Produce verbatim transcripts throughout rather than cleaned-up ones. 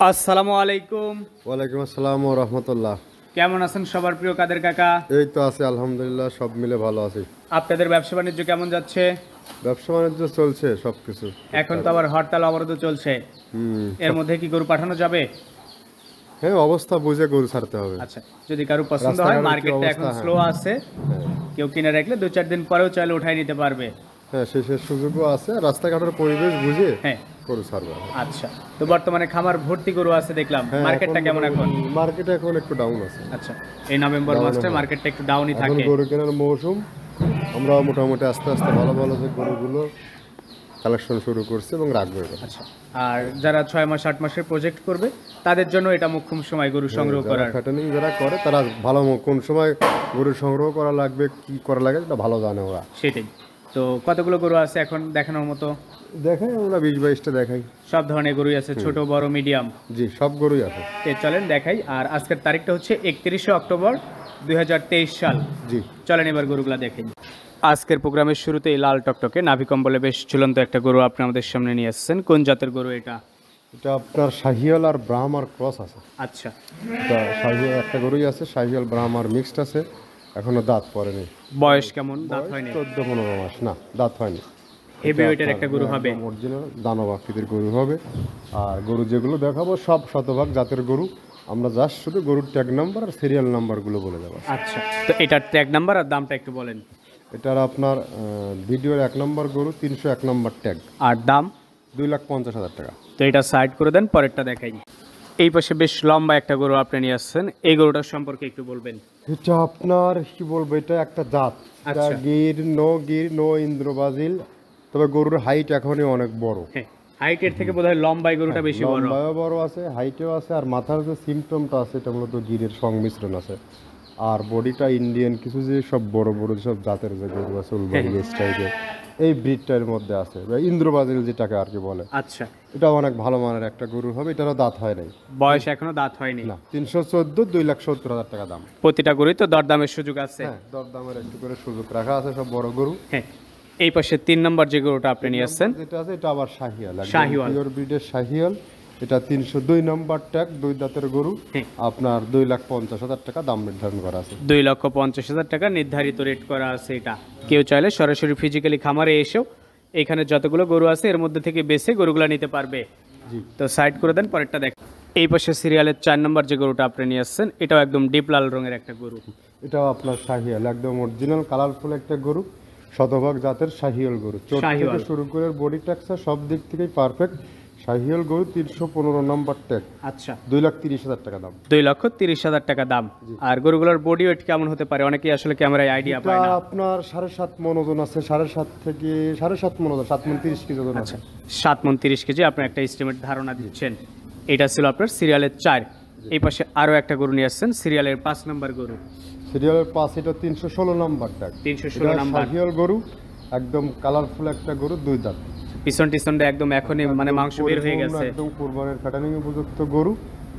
আসসালামু আলাইকুম। ওয়ালাইকুম আসসালাম ওয়া রাহমাতুল্লাহ। কেমন আছেন সবার প্রিয় কাদের কাকা? এই তো আছে আলহামদুলিল্লাহ, সব মিলে ভালো আছি। আপনাদের ব্যবসা বাণিজ্য কেমন যাচ্ছে? ব্যবসা বাণিজ্য চলছে সবকিছু। এখন তো আবার হরতাল অবরোধ চলছে, হুম এর মধ্যে কি গরু পাঠানো যাবে? হ্যাঁ, অবস্থা বুঝে গরু ছাড়তে হবে। আচ্ছা, যদি কারো পছন্দ হয়, রাস্তাঘাটের কি মার্কেটটা এখন অবস্থা? স্লো আছে, হ্যাঁ কেউ কিনে রাখলে দু চার দিন পরেও চাইলে উঠাই নিতে পারবে। হ্যাঁ, শেষের সুযোগও আছে, রাস্তাঘাটের পরিবেশ বুঝে হ্যাঁ, গরু ছাড়বে। আচ্ছা। তো বর্তমানে খামার ভর্তি গরু আছে দেখলাম, হ্যাঁ, মার্কেটটা কেমন এখন? মার্কেটে এখন একটু ডাউন আছে। আচ্ছা, এই নভেম্বর Down মাসে আছে। মার্কেটটা একটু ডাউনই এখন থাকে। গরু কেনার মৌসুম, আমরা মোটামুটি আস্তে আস্তে ভালো ভালো যে গরুগুলো কালেকশন শুরু করছি এবং রাখবো এবার। আচ্ছা, আর যারা ছয় মাস আট মাসের প্রজেক্ট করবে তাদের জন্য এটা মুখ্যম সময় গরু সংগ্রহ যারা করার। ফ্যাটেনিং যারা করে তারা ভালো ম- কোন সময় গরু সংগ্রহ করা লাগবে, কি করা লাগে সেটা ভালো জানে ওরা। সেটাই। তো কতগুলো গরু আছে এখন দেখানোর মতো? দেখাই আমরা বিশ বাইশটা দেখাই। সব ধরনের গরুই আছে, ছোট বড় মিডিয়াম। জি, সব গরুই আছে। তে চলেন দেখাই। আর আজকের তারিখটা হচ্ছে একত্রিশে অক্টোবর দুই হাজার তেইশ সাল। জি, চলেন এবার গরুগুলা দেখেন। আজকের প্রোগ্রামের শুরুতেই লাল টকটকে নাভি কম্বলে বেশ ঝুলন্ত একটা গরু আপনি আমাদের সামনে নিয়ে আসছেন। কোন জাতের গরু এটা? এটা আপনার শাহিয়াল আর ব্রাহ্মার ক্রস আছে। আচ্ছা, এটা শাহিয়াল একটা গরুই আছে, শাহিয়াল ব্রাহ্মার মিক্সড আছে, এখনো দাঁত পড়েনি। বয়স কেমন? দাঁত হয়নি? চোদ্দ পনেরো মাস না, দাঁত হয়নি। হেভি ওয়েটের একটা গরু হবে। অরিজিনাল দানব আকৃতির গরু হবে। আর গরু যেগুলো দেখাবো সব শতভাগ জাতের গরু। আমরা জাস্ট শুধু গরুর ট্যাগ নাম্বার আর সিরিয়াল নাম্বারগুলো বলে দেবো। আচ্ছা, তো এটার ট্যাগ নাম্বার আর দামটা একটু বলেন। এটার আপনার আহ, ভিডিওর এক নম্বর গরু তিনশো এক নম্বর ট্যাগ, আর দাম? দুই লাখ পঞ্চাশ হাজার টাকা। তো এটা সাইড করে দেন, পরেরটা দেখাই। এই পাশে বেশ লম্বা একটা গরু আপনি নিয়ে আসছেন, এই গরুটার সম্পর্কে একটু বলবেন। এটা আপনার কি বলবো, এটা একটা জাত। এটা আচ্ছা। গির নো গির নো ইন্দ্রবাজিল, তবে গরুর হাইট এখনই অনেক বড়। হ্যাঁ, হাইটের থেকে বোধহয় লম্বাই গরুটা বেশি বড়। লম্বায়ও বড় আছে, হাইটেও আছে, আর মাথার যে সিমটমটা আছে এটা মূলত গিরের সংমিশ্রণ আছে। আর বডিটা ইন্ডিয়ান কিছু যে সব বড় বড় সব জাতের যে গরু আছে উলবাড়ি টাইপের, এই ব্রিডটার মধ্যে আছে, বা ইন্দ্রবাজিল যেটাকে আর কি বলে। আচ্ছা, এটা অনেক ভালো মানের একটা গরু হবে। এটারও দাঁত হয় নাই। বয়স এখনো দাঁত হয়নি। না, তিনশো চোদ্দ, দুই লাখ সত্তর হাজার টাকা দাম। প্রতিটা গরুই তো দরদামের সুযোগ আছে। হ্যাঁ, দরদামের একটু করে সুযোগ রাখা আছে, সব বড় গরু। হ্যাঁ, এই পাশে তিন নম্বর যে গরুটা আপনি নিয়ে আসছেন, যেটা আছে এটা আবার শাহিয়াল, শাহিওয়াল। পিওর ব্রিডের শাহিয়াল। এটা তিনশো দুই নম্বর ট্যাগ, দুই দাঁতের গরু। হ্যাঁ। আপনার দুই লাখ পঞ্চাশ হাজার টাকা দাম নির্ধারণ করা আছে। দুই লক্ষ পঞ্চাশ হাজার টাকা নির্ধারিত রেট করা আছে। এটা কেউ চাইলে সরাসরি ফিজিক্যালি খামারে এসেও এখানে যতগুলো গরু আছে এর মধ্যে থেকে বেছে গরুগুলো নিতে পারবে। জি, তো সাইড করে দেন, পরেরটা দেখ। এই পাশে সিরিয়ালের চার নম্বর যে গরুটা আপনি নিয়ে আসছেন, এটাও একদম ডিপ লাল রঙের একটা গরু। এটাও আপনার শাহিয়াল, একদম অরিজিনাল কালারফুল একটা গরু, শতভাগ জাতের শাহিয়াল গরু। চোখ শাহিওয়াল। থেকে শুরু করে বডি টেক্সচার সব দিক থেকেই পারফেক্ট। শাহিয়াল গরু, তিনশো পনেরো নম্বর ট্যাগ, আচ্ছা, দুই লাখ তিরিশ হাজার টাকা দাম। দুই লক্ষ তিরিশ হাজার টাকা দাম। আর গরুগুলোর বডি ওয়েট কেমন হতে পারে? অনেকেই আসলে ক্যামেরায় আইডিয়া এটা পায় না। আপনার সাড়ে সাত মন ওজন আছে, সাড়ে সাত থেকে সাড়ে সাত মন ওজন, সাত মন তিরিশ কেজি ওজন আছে। সাত মন তিরিশ কেজি আপনার একটা এস্টিমেট ধারণা দিচ্ছেন। এটা ছিল আপনার সিরিয়ালের চার। এই পাশে আরো একটা গরু নিয়ে আসছেন, সিরিয়ালের পাঁচ নম্বর গরু। সিরিয়ালের পাঁচ, এটা তিনশো ষোলো নম্বর ট্যাগ, তিনশো ষোলো নাম্বার। শাহিয়াল গরু, একদম কালারফুল একটা গরু, দুই দাঁত। পিছন টিছনটা একদম এখনই মানে মাংস বের হয়ে পরিপূর্ণ গেছে। একদম কুরবানির ফ্যাটানিং উপযুক্ত গরু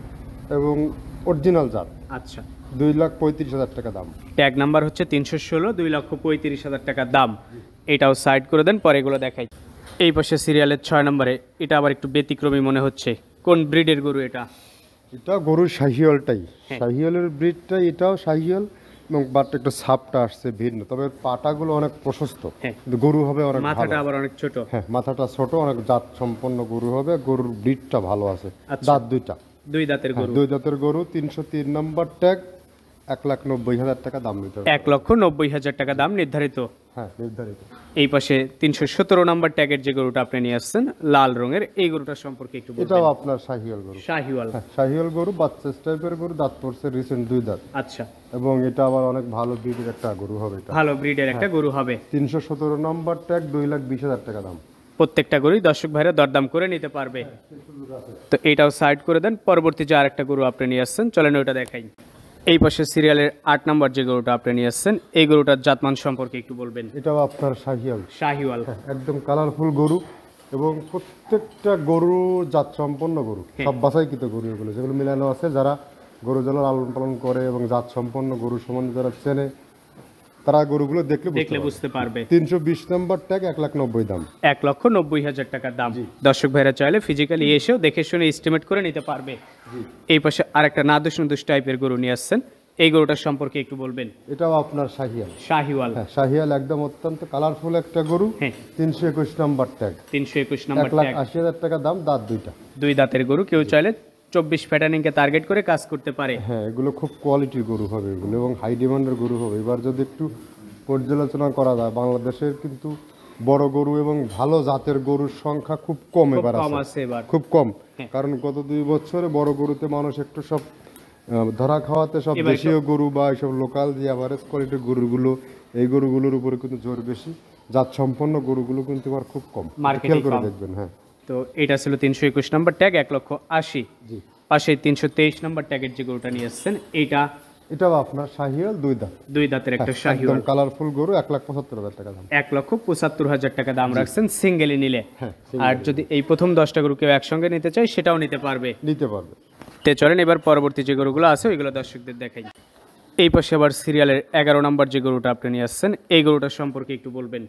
এবং অরিজিনাল জাত। আচ্ছা, দুই লাখ পঁয়ত্রিশ হাজার টাকা দাম। ট্যাগ নাম্বার হচ্ছে তিনশো ষোলো, দুই লক্ষ পঁয়ত্রিশ হাজার টাকা দাম। এটাও সাইড করে দেন, পরে এগুলো দেখাই। এই পাশে সিরিয়ালের ছয় নম্বরে, এটা আবার একটু ব্যতিক্রমী মনে হচ্ছে। কোন ব্রিডের গরু এটা? এটা গরুর শাহিয়ালটাই, হ্যাঁ। শাহিয়ালের ব্রিডটাই, এটাও শাহিয়াল এবং বাট একটু ছাপটা আসছে ভিন্ন, তবে পাটাগুলো অনেক প্রশস্ত। হ্যাঁ। কিন্তু গরু হবে অনেক মাথাটা ভালো। আবার অনেক ছোট। হ্যাঁ, মাথাটা ছোট, অনেক জাত সম্পন্ন গরু হবে। গরুর ব্রিডটা ভালো আছে। আচ্ছা। দাঁত দুইটা। দুই দাঁতের হ্যাঁ, গরু। দুই দাঁতের গরু, তিনশো তিন নম্বর ট্যাগ, এক লাখ নব্বই হাজার টাকা দাম নিতে হবে। এক লক্ষ নব্বই হাজার টাকা দাম নির্ধারিত। হ্যাঁ, নির্ধারিত। এই পাশে তিনশো সতেরো নম্বর ট্যাগের যে গরুটা আপনি নিয়ে আসছেন লাল রঙের, এই গরুটার সম্পর্কে একটু বলবেন। এটাও আপনার শাহিয়াল গরু। শাহিওয়াল। হ্যাঁ, শাহিয়াল গরু, বাচ্চা টাইপের গরু, দাঁত পড়ছে রিসেন্ট, দুই দাঁত। আচ্ছা, এবং এটা আবার অনেক ভালো ব্রিডের একটা গরু হবে। এটা ভালো ব্রিডের একটা গরু হবে। তিনশো সতেরো নম্বর ট্যাগ, দুই লাখ বিশ হাজার টাকা দাম। প্রত্যেকটা গরুই দর্শক ভাইরা দরদাম করে নিতে পারবে। তো এটাও সাইড করে দেন, পরবর্তী যে আরেকটা গরু আপনি নিয়ে আসছেন, চলেন ওইটা দেখাই। এই পাশে সিরিয়ালের আট নম্বর যে গরুটা আপনি নিয়ে আসছেন, এই গরুটার জাতমান সম্পর্কে একটু বলবেন। এটাও আপনার শাহিয়াল, শাহিওয়াল। একদম কালারফুল গরু এবং প্রত্যেকটা গরু জাত সম্পন্ন গরু, সব বাছাইকৃত গরু এগুলো, যেগুলো মিলানো আছে। যারা গরু যারা লালন পালন করে এবং জাত সম্পন্ন গরু সম্বন্ধে যারা চেনে, তারা গরুগুলো দেখলে দেখলে বুঝতে পারবে। তিনশো বিশ নম্বর ট্যাগ এক লাখ নব্বই দাম, এক লক্ষ নব্বই হাজার টাকার দাম। দর্শক ভাইরা চাইলে ফিজিক্যালি এসেও দেখে শুনে এস্টিমেট করে নিতে পারবে। এই পাশে আরেকটা নাদুস নুদুস টাইপের গরু নিয়ে আসছেন, এই গরুটার সম্পর্কে একটু বলবেন। এটাও আপনার শাহিয়াল, শাহিওয়াল। হ্যাঁ শাহিয়াল একদম অত্যন্ত কালারফুল একটা গরু। হ্যাঁ, তিনশো একুশ নম্বর ট্যাগ, তিনশো একুশ নম্বর এক লাখ ট্যাগ, আশি হাজার টাকা দাম, দাঁত দুইটা, দুই দাঁতের গরু। কেউ চাইলে চব্বিশ প্যাটার্নিংকে টার্গেট করে কাজ করতে পারে। হ্যাঁ এগুলো খুব কোয়ালিটির গরু হবে এগুলো, এবং হাই ডিমান্ডের গরু হবে। এবার যদি একটু পর্যালোচনা করা যায়, বাংলাদেশের কিন্তু বড় গরু এবং ভালো জাতের গরুর সংখ্যা খুব কম খুব এবার কম আছে, আছে এবার। খুব কম। হ্যাঁ। কারণ গত দুই বছরে বড় গরুতে মানুষ একটু সব আহ, ধরা খাওয়াতে সব এবার দেশীয় গরু বা এইসব লোকাল যে অ্যাভারেজ কোয়ালিটির গরুগুলো, এই গরুগুলোর উপরে কিন্তু জোর বেশি। জাত সম্পন্ন গরুগুলো কিন্তু এবার খুব কম, মার্কেটে খেয়াল করে কম। দেখবেন। হ্যাঁ, তো এটা ছিল তিনশো একুশ নম্বর ট্যাগ, এক লক্ষ আশি। জি। পাশে তিনশো তেইশ নম্বর ট্যাগের যে গরুটা নিয়ে এসছেন, এইটা এটাও আপনার শাহিয়াল, দুই দাঁত, দুই দাঁতের একটা একদম শাহিওয়াল। কালারফুল গরু, এক লাখ পঁচাত্তর হাজার টাকা দাম। এক লক্ষ পঁচাত্তর হাজার টাকা দাম রাখছেন সিঙ্গেলি নিলে। হ্যাঁ, আর যদি এই প্রথম দশটা গরু কেউ একসঙ্গে নিতে চায় সেটাও নিতে পারবে। নিতে পারবে। তে চলেন এবার পরবর্তী যে গরুগুলো আছে ওইগুলো দর্শকদের দেখাই। এই পাশে আবার সিরিয়ালের এগারো নম্বর যে গরুটা আপনি নিয়ে আসছেন, এই গরুটার সম্পর্কে একটু বলবেন।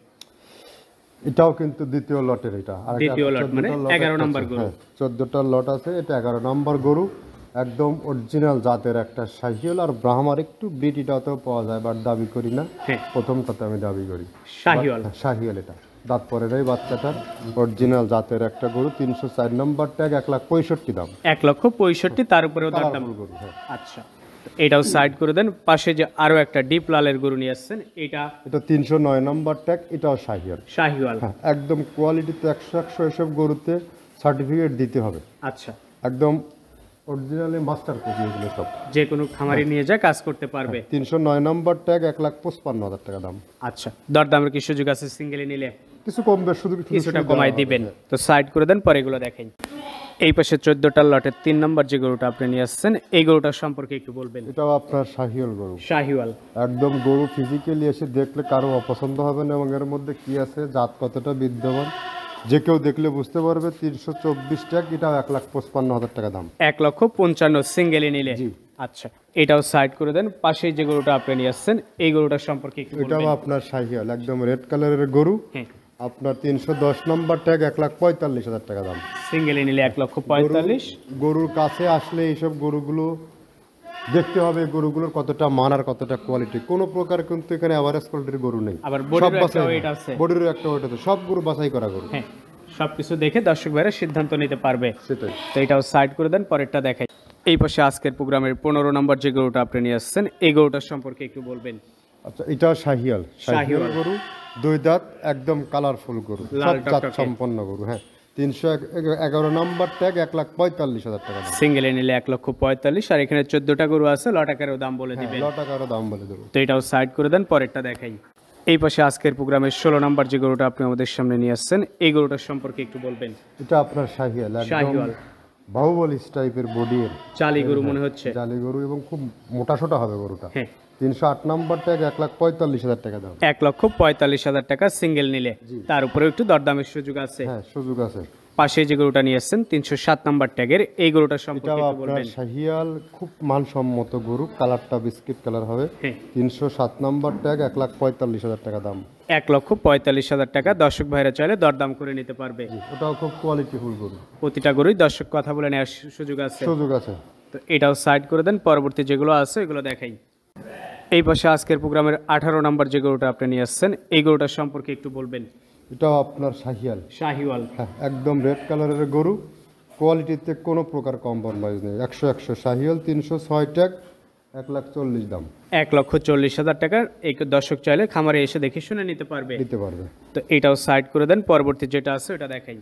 এটাও কিন্তু দ্বিতীয় লটের, এটা আর দ্বিতীয় লট মানে এগারো নম্বর গরু। চোদ্দটা লট আছে, এটা এগারো নম্বর গরু, একদম অরিজিনাল জাতের একটা শাহিয়াল। আর ব্রাহ্মার একটু ব্রিড এটাতেও পাওয়া যায়, বাট দাবি করি না, হ্যাঁ, প্রথমটাতে আমি দাবি করি শাহিওয়াল। হ্যাঁ, শাহিয়াল। এটা দাঁত পরে এই বাচ্চাটার অরিজিনাল জাতের একটা গরু, তিনশো চার নম্বর ট্যাগ, এক লাখ পঁয়ষট্টি দাম, এক লক্ষ পঁয়ষট্টি, তার উপরেও দাম। কালারফুল গরু। হ্যাঁ, আচ্ছা, তো এটাও সাইড করে দেন। পাশে যে আরো একটা ডিপ লালের গরু নিয়ে আসছেন, এটা এটা তিনশো নয় নম্বর ট্যাগ, এটাও শাহিয়াল। শাহিওয়াল। হ্যাঁ, একদম কোয়ালিটিতে একশো একশো এসব গরুতে সার্টিফিকেট দিতে হবে, আচ্ছা, একদম অরিজিনালি মাস্টার কপি এগুলো সব। যে কোনো খামারে নিয়ে যা কাজ করতে পারবে। তিনশো নয় নম্বর ট্যাগ, এক লাখ পঁচপান্ন হাজার টাকা দাম। আচ্ছা, দরদামের কি সুযোগ আছে সিঙ্গেলে নিলে? কিছু কম বেশ, শুধু শুধু কিছুটা সুবিধা কমাই হবে। দিবেন। তো সাইড করে দেন, পরে এগুলো দেখেন। এই পাশে চোদ্দটার লটের তিন নম্বর যে গরুটা আপনি নিয়ে আসছেন, এই গরুটার সম্পর্কে একটু বলবেন। এটাও আপনার শাহিয়াল গরু, শাহিওয়াল। একদম গরু ফিজিক্যালি এসে দেখলে কারো অপছন্দ হবে না, এবং এর মধ্যে কি আছে, জাত কতটা বিদ্যমান, যে কেউ দেখলে বুঝতে পারবে। তিনশো চব্বিশ ট্যাগ, এটাও এক লাখ পঁচপান্ন হাজার টাকা দাম। এক লক্ষ পঞ্চান্ন সিঙ্গেলে নিলে। জি। আচ্ছা, এটাও সাইড করে দেন। পাশে যে গরুটা আপনি নিয়ে আসছেন, এই গরুটার সম্পর্কে একটু এটাও বলবেন। আপনার শাহিয়াল, একদম রেড কালারের গরু, হ্যাঁ, আপনার তিনশো দশ নম্বর ট্যাগ, এক লাখ পঁয়তাল্লিশ হাজার টাকা দাম। সিঙ্গেলে নিলে এক লক্ষ পঁয়তাল্লিশ। গরুর কাছে আসলে এইসব গরুগুলো দেখতে হবে, গরুগুলোর কতটা মান আর কতটা কোয়ালিটি। কোনো প্রকার কিন্তু এখানে অ্যাভারেজ কোয়ালিটির গরু নেই, আবার সব বডির একটা বাছাই, ওয়েট আছে। বডিরও একটা ওয়েট আছে, সব গরু বাছাই করা গরু। হ্যাঁ, সবকিছু দেখে দর্শক ভাইরা সিদ্ধান্ত নিতে পারবে। সেটাই। তো এটাও সাইড করে দেন, পরেরটা দেখাই। এই পাশে আজকের প্রোগ্রামের পনেরো নম্বর যে গরুটা আপনি নিয়ে আসছেন, এই গরুটার সম্পর্কে একটু বলবেন। আচ্ছা, এটাও শাহিয়াল, শাহিয়াল শাহিওয়াল। গরু, দুই দাঁত, একদম কালারফুল গরু, লাল সব জাত টকটকে। সম্পন্ন গরু। হ্যাঁ, তিনশো এগারো নম্বর ট্যাগ, এক লাখ পঁয়তাল্লিশ হাজার টাকা দাম। সিঙ্গেলে নিলে এক লক্ষ পঁয়তাল্লিশ। আর এখানে চোদ্দটা গরু আছে, লটাকারেও দাম বলে দিবেন। ল টাকারও দাম বলে দেবো। তো এটাও সাইড করে দেন, পরেরটা দেখাই। এই পাশে আজকের প্রোগ্রামের ষোলো নম্বর যে গরুটা আপনি আমাদের সামনে নিয়ে আসছেন, এই গরুটার সম্পর্কে একটু বলবেন। এটা আপনার শাহিয়াল, একদম শাহিওয়াল। বাহুবলী টাইপের বডি, চালি গরু মনে হচ্ছে। জালি গরু, এবং খুব মোটা সোটা হবে গরুটা। হ্যাঁ, তিনশো আট নম্বর ট্যাগ, এক লাখ পঁয়তাল্লিশ হাজার টাকা দাম। এক লক্ষ পঁয়তাল্লিশ হাজার টাকা সিঙ্গেল নিলে। তার উপরে একটু দরদামের সুযোগ আছে। হ্যাঁ, সুযোগ আছে। পাশে যে গরুটা নিয়ে আসছেন তিনশো সাত নাম্বার ট্যাগের, এই গরুটার সম্পর্কে এটাও একটু আপনার বলবেন। শাহিয়াল, খুব মানসম্মত গরু, কালারটা বিস্কিট কালার হবে। হ্যাঁ, তিনশো সাত নম্বর ট্যাগ, এক লাখ পঁয়তাল্লিশ হাজার টাকা দাম। এক লক্ষ পঁয়তাল্লিশ হাজার টাকা। দর্শক ভাইরা চাইলে দরদাম করে নিতে পারবে। ওটাও খুব কোয়ালিটিফুল গরু, প্রতিটা গরুই দর্শক কথা বলে নেওয়ার সু- সুযোগ আছে। সুযোগ আছে। তো এটাও সাইড করে দেন, পরবর্তী যেগুলো আছে এগুলো দেখাই। এই পাশে আজকের প্রোগ্রামের আঠারো নাম্বার যে গরুটা আপনি নিয়ে আসছেন, এই গরুটার সম্পর্কে একটু বলবেন। এটাও আপনার শাহিয়াল, শাহিওয়াল। হ্যাঁ, একদম রেড কালারের গরু, কোয়ালিটিতে কোনো প্রকার কম্প্রোমাইজ নেই, একশো একশো শাহিয়াল, তিনশো ছয় ট্যাগ, এক লাখ চল্লিশ দাম। এক লক্ষ চল্লিশ হাজার টাকার। এই দর্শক চাইলে খামারে এসে দেখে শুনে নিতে পারবে। নিতে পারবে। তো এটাও সাইড করে দেন, পরবর্তী যেটা আছে ওটা দেখাই।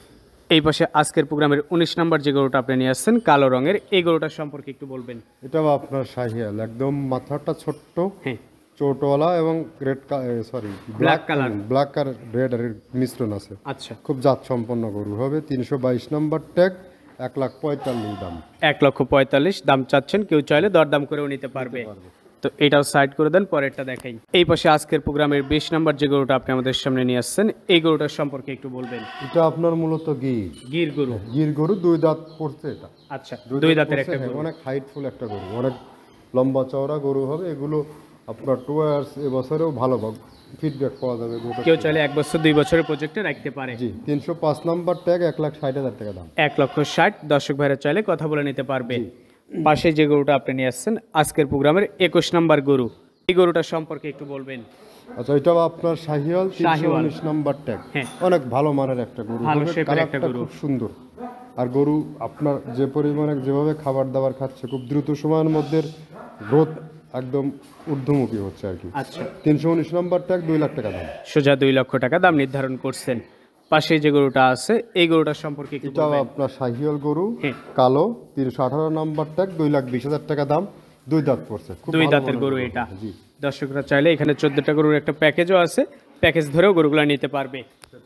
এই পাশে আজকের প্রোগ্রামের উনিশ নাম্বার যে গরুটা আপনি নিয়ে আসছেন, কালো রঙের, এই গরুটার সম্পর্কে একটু বলবেন। এটাও আপনার শাহিয়াল, একদম মাথাটা ছোট্ট, হ্যাঁ, চোটওয়ালা, এবং red sorry black colour. Black আর রেড আর মিশ্রণ আছে। আচ্ছা, খুব জাত সম্পন্ন গরু হবে। তিনশো বাইশ নম্বর ট্যাগ, এক লাখ পঁয়তাল্লিশ দাম। এক লক্ষ পঁয়তাল্লিশ দাম চাচ্ছেন, কেউ চাইলে দরদাম করেও নিতে পারবে। তো এটাও সাইড করে দেন, পরেরটা দেখাই। এই পাশে আজকের প্রোগ্রামের বিশ নাম্বার যে গরুটা আপনি আমাদের সামনে নিয়ে আসছেন, এই গরুটার সম্পর্কে একটু বলবেন। এটা আপনার মূলত গির, গির গরু। গির গরু, দুই দাঁত পড়ছে এটা। আচ্ছা, দুই দাঁতের পড়ছে, একটা হ্যাঁ, গরু। অনেক হাইটফুল একটা গরু, অনেক লম্বা চওড়া গরু হবে। এগুলো আপনার টু ইয়ার্স এবছরেও ভালো ফিডব্যাক পাওয়া যাবে গরুটা। কেউ চাইলে এক বছর দুই বছরের প্রজেক্টে রাখতে পারে। জি, তিনশো পাঁচ নম্বর ট্যাগ এক লাখ ষাট হাজার টাকা দাম। এক লক্ষ ষাট দর্শক ভাইরা চাইলে কথা বলে নিতে পারবে। পাশে যে গরুটা আপনি নিয়ে আসছেন আজকের প্রোগ্রামের একুশ নাম্বার গরু, এই গরুটা সম্পর্কে একটু বলবেন। আচ্ছা, এটা আপনার শাহিওয়াল তিনশো উনিশ নম্বর ট্যাগ, হ্যাঁ। অনেক ভালো মানের একটা গরু, ভালো তবে শেপের একটা কালারটা গরু। খুব সুন্দর। আর গরু আপনার যে পরিমাণে যেভাবে খাবার দাবার খাচ্ছে খুব দ্রুত সময়ের মধ্যে গ্রোথ একদম ঊর্ধ্বমুখী হচ্ছে আর কি। আচ্ছা, তিনশো উনিশ নম্বর ট্যাগ দুই লাখ টাকা দাম। সোজা দুই লক্ষ টাকা দাম নির্ধারণ করছেন। পাশে যে গরুটা আছে এই গরুটার সম্পর্কে একটু এটাও বলবেন। আপনার শাহিওয়াল গরু, হ্যাঁ। কালো, তিনশো আঠারো নম্বর ট্যাগ, দুই লাখ বিশ হাজার টাকা দাম, দুই দাঁত পড়ছে, খুব দুই ভালো দাঁতের মানের গরু এটা। জি। দর্শকরা চাইলে এখানে চোদ্দটা গরুর একটা প্যাকেজও আছে, প্যাকেজ ধরেও গরুগুলো নিতে পারবে।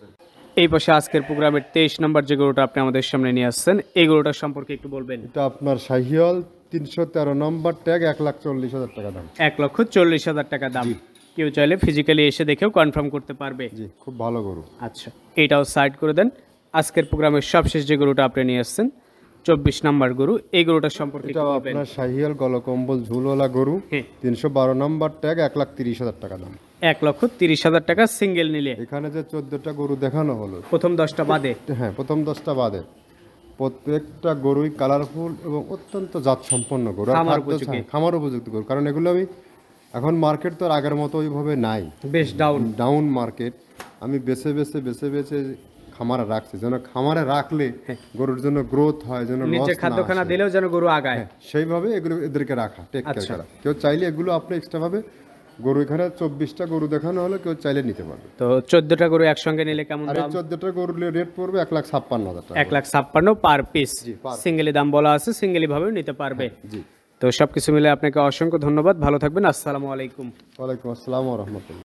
এই পাশে আজকের প্রোগ্রামের তেইশ নম্বর যে গরুটা আপনি আমাদের সামনে নিয়ে আসছেন এই গরুটার সম্পর্কে একটু বলবেন। এটা আপনার শাহিওয়াল তিনশো তেরো নম্বর ট্যাগ, এক লাখ চল্লিশ হাজার টাকা দাম। এক লক্ষ চল্লিশ হাজার টাকা দাম। কেউ চাইলে ফিজিক্যালি এসে দেখেও কনফার্ম করতে পারবে। জি, খুব ভালো গরু। আচ্ছা, এইটাও সাইড করে দেন। আজকের প্রোগ্রামের সবশেষ যে গরুটা আপনি নিয়ে আসছেন চব্বিশ নাম্বার গরু, এই গরুটার সম্পর্কে এটা একটু বলবেন। আপনার শাহিয়াল গলকম্বল ঝুলওয়ালা গরু, হ্যাঁ। তিনশো বারো নম্বর ট্যাগ, এক লাখ তিরিশ হাজার টাকা দাম। এক লক্ষ তিরিশ হাজার টাকা সিঙ্গেল নিলে। এখানে যে চোদ্দটা গরু দেখানো হলো, প্রথম দশটা বাদে। হ্যাঁ, প্রথম দশটা বাদে প্রত্যেকটা গরুই কালারফুল এবং অত্যন্ত জাত সম্পন্ন গরু, আর খামার খাদ্য উপযোগী। ছাড়া- খামার উপযুক্ত গরু। কারণ এগুলো আমি এখন মার্কেট তো আর আগের মতো ওইভাবে নাই, বেশ ডাউন। Down market. আমি বেছে বেছে বেছে বেছে খামারে রাখছি, যেন খামারে রাখলে গরুর জন্য গ্রোথ হয়, যেন নিচে loss না খাদ্যখানা আসে। দিলেও যেন গরু আগায়। সেইভাবে এগুলো এদেরকে রাখা, টেক কেয়ার আচ্ছা। করা। কেউ চাইলে এগুলো আপনি এক্সট্রা ভাবে গরু, এখানে চব্বিশটা গরু দেখানো হলে কেউ চাইলে নিতে পারবে। তো চোদ্দটা গরু একসঙ্গে নিলে কেমন আর এই দাম? চোদ্দটা গরুর রেট পড়বে এক লাখ ছাপ্পান্ন হাজার টাকা। এক লাখ ছাপ্পান্ন পার পিস। জি, per সিঙ্গেলি দাম বলা আছে, সিঙ্গেলি ভাবেও নিতে পারবে। জি, তো সবকিছু মিলে আপনাকে অসংখ্য ধন্যবাদ, ভালো থাকবেন, আসসালামু আলাইকুম। ওয়ালাইকুম আসসালাম ওয়া রাহমাতুল্লাহ।